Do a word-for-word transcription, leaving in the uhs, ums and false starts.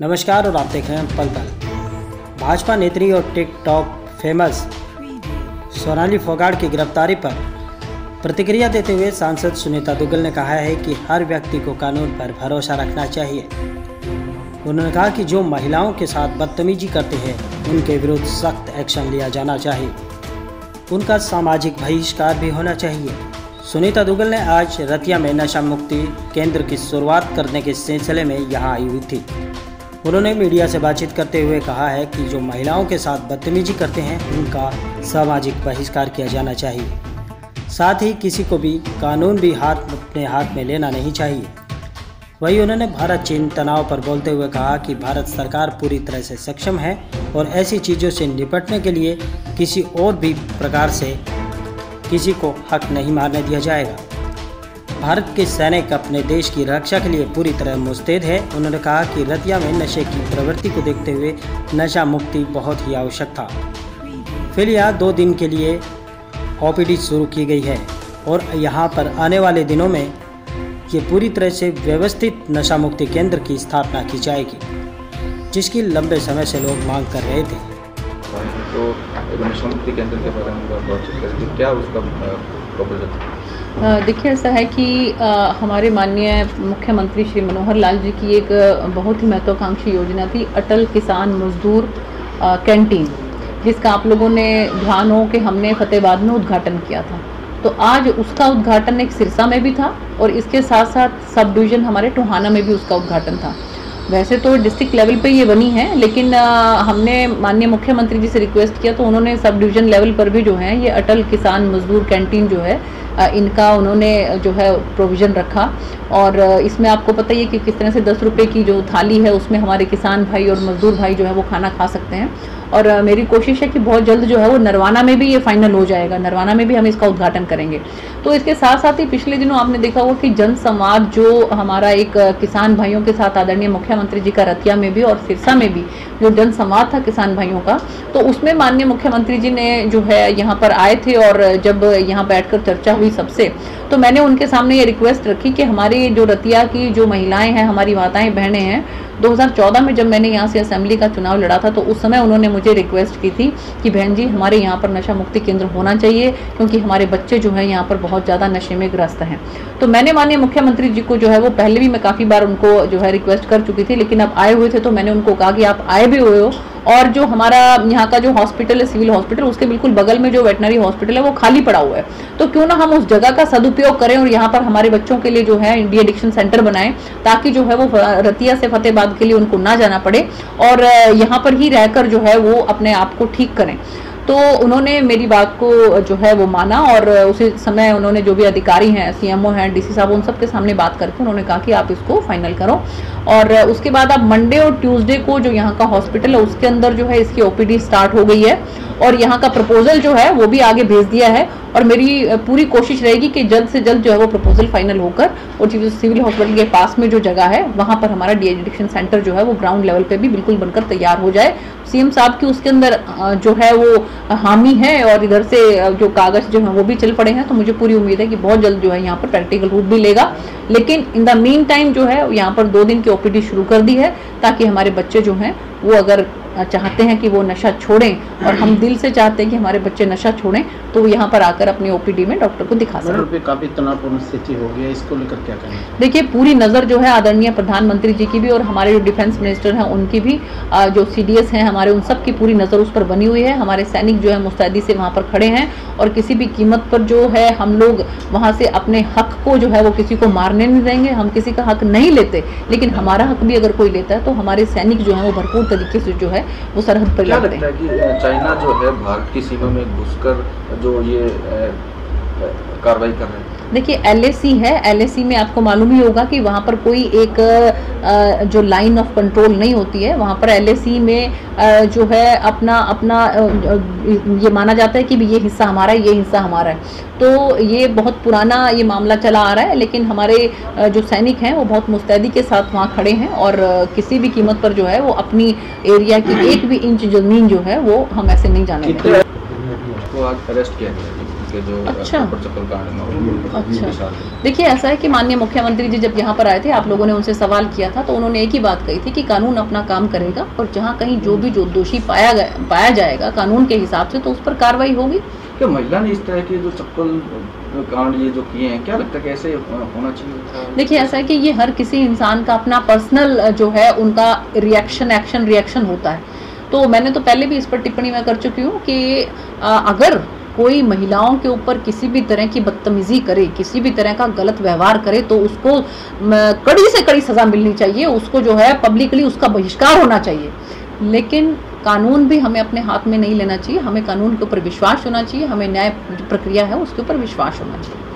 नमस्कार और आप देख रहे हैं पल पल। भाजपा नेत्री और टिकटॉक फेमस सोनाली फोगाट की गिरफ्तारी पर प्रतिक्रिया देते हुए सांसद सुनीता दुग्गल ने कहा है कि हर व्यक्ति को कानून पर भरोसा रखना चाहिए। उन्होंने कहा कि जो महिलाओं के साथ बदतमीजी करते हैं उनके विरुद्ध सख्त एक्शन लिया जाना चाहिए, उनका सामाजिक बहिष्कार भी होना चाहिए। सुनीता दुग्गल ने आज रतिया में नशा मुक्ति केंद्र की शुरुआत करने के सिलसिले में यहाँ आई हुई थी। उन्होंने मीडिया से बातचीत करते हुए कहा है कि जो महिलाओं के साथ बदतमीजी करते हैं उनका सामाजिक बहिष्कार किया जाना चाहिए। साथ ही किसी को भी कानून भी हाथ अपने हाथ में लेना नहीं चाहिए। वहीं उन्होंने भारत चीन तनाव पर बोलते हुए कहा कि भारत सरकार पूरी तरह से सक्षम है और ऐसी चीज़ों से निपटने के लिए किसी और भी प्रकार से किसी को हक नहीं मारने दिया जाएगा। भारत के सैनिक अपने देश की रक्षा के लिए पूरी तरह मुस्तैद है। उन्होंने कहा कि रतिया में नशे की प्रवृत्ति को देखते हुए नशा मुक्ति बहुत ही आवश्यक था। फिलहाल दो दिन के लिए ओपीडी शुरू की गई है और यहाँ पर आने वाले दिनों में ये पूरी तरह से व्यवस्थित नशा मुक्ति केंद्र की स्थापना की जाएगी, जिसकी लंबे समय से लोग मांग कर रहे थे। तो नशा मुक्ति केंद्र के बारे में बातचीत करेंगे, क्या उसका प्रपोजल? देखिए, ऐसा है कि आ, हमारे माननीय मुख्यमंत्री श्री मनोहर लाल जी की एक बहुत ही महत्वाकांक्षी योजना थी, अटल किसान मजदूर आ, कैंटीन, जिसका आप लोगों ने ध्यान हो कि हमने फतेहाबाद में उद्घाटन किया था। तो आज उसका उद्घाटन एक सिरसा में भी था और इसके साथ साथ सब डिवीज़न हमारे टोहाना में भी उसका उद्घाटन था। वैसे तो डिस्ट्रिक्ट लेवल पे ये बनी है, लेकिन आ, हमने माननीय मुख्यमंत्री जी से रिक्वेस्ट किया तो उन्होंने सब डिवीज़न लेवल पर भी जो है ये अटल किसान मजदूर कैंटीन जो है आ, इनका उन्होंने जो है प्रोविज़न रखा। और इसमें आपको पता ही है कि किस तरह से दस रुपये की जो थाली है उसमें हमारे किसान भाई और मजदूर भाई जो है वो खाना खा सकते हैं। और मेरी कोशिश है कि बहुत जल्द जो है वो नरवाना में भी ये फाइनल हो जाएगा, नरवाना में भी हम इसका उद्घाटन करेंगे। तो इसके साथ साथ ही पिछले दिनों आपने देखा होगा कि जन संवाद जो हमारा एक किसान भाइयों के साथ आदरणीय मुख्यमंत्री जी का रतिया में भी और सिरसा में भी जो जन संवाद था किसान भाइयों का, तो उसमें माननीय मुख्यमंत्री जी ने जो है यहाँ पर आए थे और जब यहाँ बैठकर चर्चा हुई सबसे, तो मैंने उनके सामने ये रिक्वेस्ट रखी कि हमारी जो रतिया की जो महिलाएं हैं, हमारी माताएं बहनें हैं, दो हज़ार चौदह में जब मैंने यहाँ से असेंबली का चुनाव लड़ा था तो उस समय उन्होंने मुझे रिक्वेस्ट की थी कि बहन जी हमारे यहाँ पर नशा मुक्ति केंद्र होना चाहिए, क्योंकि हमारे बच्चे जो है यहाँ पर बहुत ज़्यादा नशे में ग्रस्त हैं। तो मैंने माननीय मुख्यमंत्री जी को जो है वो पहले भी मैं काफ़ी बार उनको जो है रिक्वेस्ट कर चुकी थी, लेकिन अब आए हुए थे तो मैंने उनको कहा कि आप आए भी हुए हो और जो हमारा यहाँ का जो हॉस्पिटल है सिविल हॉस्पिटल, उसके बिल्कुल बगल में जो वेटनरी हॉस्पिटल है वो खाली पड़ा हुआ है, तो क्यों ना हम उस जगह का सदुपयोग करें और यहाँ पर हमारे बच्चों के लिए जो है डी एडिक्शन सेंटर बनाएं, ताकि जो है वो रतिया से फतेहाबाद के लिए उनको ना जाना पड़े और यहाँ पर ही रहकर जो है वो अपने आप को ठीक करें। तो उन्होंने मेरी बात को जो है वो माना और उसी समय उन्होंने जो भी अधिकारी हैं, सीएमओ हैं, डीसी साहब, उन सब के सामने बात करके उन्होंने कहा कि आप इसको फाइनल करो। और उसके बाद अब मंडे और ट्यूसडे को जो यहाँ का हॉस्पिटल है उसके अंदर जो है इसकी ओपीडी स्टार्ट हो गई है और यहाँ का प्रपोजल जो है वो भी आगे भेज दिया है और मेरी पूरी कोशिश रहेगी कि जल्द से जल्द जो है वो प्रपोजल फाइनल होकर और जो सिविल हॉस्पिटल के पास में जो जगह है वहाँ पर हमारा डी एडिक्शन सेंटर जो है वो ग्राउंड लेवल पे भी बिल्कुल बनकर तैयार हो जाए। सीएम साहब की उसके अंदर जो है वो हामी है और इधर से जो कागज जो है वो भी चल पड़े हैं, तो मुझे पूरी उम्मीद है कि बहुत जल्द जो है यहाँ पर प्रैक्टिकल रूप भी लेगा। लेकिन इन द मीन टाइम जो है यहाँ पर दो दिन की ओपीडी शुरू कर दी है, ताकि हमारे बच्चे जो हैं वो अगर चाहते हैं कि वो नशा छोड़ें और हम दिल से चाहते हैं कि हमारे बच्चे नशा छोड़ें, तो वो यहाँ पर आकर अपनी ओपीडी में डॉक्टर को दिखा सकते हैं। काफी तनावपूर्ण स्थिति हो गई है, इसको लेकर क्या कहेंगे? देखिए, पूरी नज़र जो है आदरणीय प्रधानमंत्री जी की भी और हमारे जो डिफेंस मिनिस्टर हैं उनकी भी, जो सीडीएस हैं हमारे, उन सब की पूरी नज़र उस पर बनी हुई है। हमारे सैनिक जो है मुस्तैदी से वहाँ पर खड़े हैं और किसी भी कीमत पर जो है हम लोग वहाँ से अपने हक को जो है वो किसी को मारने नहीं देंगे। हम किसी का हक नहीं लेते, लेकिन हमारा हक भी अगर कोई लेता है तो हमारे सैनिक जो है वो भरपूर तरीके से जो है वो सरहद पर लड़ते हैं। कि चाइना जो है भारत की सीमा में घुसकर जो ये कार्रवाई कर रहे हैं? देखिए, एलएसी है, एलएसी में आपको मालूम ही होगा कि वहाँ पर कोई एक जो लाइन ऑफ कंट्रोल नहीं होती है। वहाँ पर एलएसी में जो है अपना अपना ये माना जाता है कि ये हिस्सा हमारा है, ये हिस्सा हमारा है। तो ये बहुत पुराना ये मामला चला आ रहा है, लेकिन हमारे जो सैनिक हैं वो बहुत मुस्तैदी के साथ वहाँ खड़े हैं और किसी भी कीमत पर जो है वो अपनी एरिया की एक भी इंच ज़मीन जो है वो हम ऐसे नहीं जाने देंगे। वो आज अरेस्ट किया गया। के जो अच्छा। ऊपर चप्पल कांड में और अच्छा। के साथ है। देखिए ऐसा है कि माननीय मुख्यमंत्री जी जब यहाँ पर आए थे, आप लोगों ने उनसे सवाल किया था, तो उन्होंने एक ही बात कही थी कि कानून अपना काम करेगा और जहाँ कहीं जो भी जो दोषी पाया गया पाया जाएगा कानून के हिसाब से, तो उस पर कार्रवाई होगी। क्या महिला ने इस तरह के जो चप्पल कांड ये जो किए हैं, क्या लगता है कैसे होना चाहिए? देखिए ऐसा है कि ये हर किसी इंसान का अपना पर्सनल जो है उनका रिएक्शन एक्शन रिएक्शन होता है। तो मैंने तो पहले भी इस पर टिप्पणी मैं कर चुकी हूँ कि आ, अगर कोई महिलाओं के ऊपर किसी भी तरह की बदतमीजी करे, किसी भी तरह का गलत व्यवहार करे, तो उसको कड़ी से कड़ी सज़ा मिलनी चाहिए, उसको जो है पब्लिकली उसका बहिष्कार होना चाहिए। लेकिन कानून भी हमें अपने हाथ में नहीं लेना चाहिए, हमें कानून के ऊपर विश्वास होना चाहिए, हमें न्याय प्रक्रिया है उसके ऊपर विश्वास होना चाहिए।